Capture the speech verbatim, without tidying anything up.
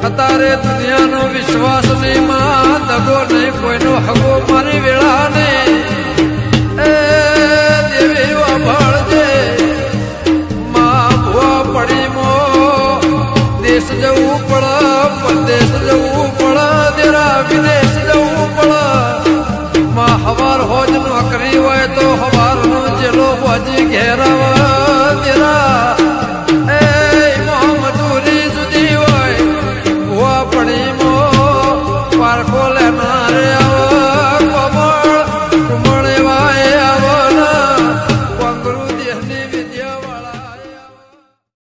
अतारे दुनिया नो विश्वास नहीं मां दगो नहीं कोई नो हगो मारी वेला नहीं ए देवी वाभळ जे मां भुआ पड़ी मो देश जवू पड़ा परदेश जवू पड़ा तेरा विदेश जवू पड़ा मां हवार होज नो हकरी होए तो हवार नो जेलो बाजी घेरावा तेरा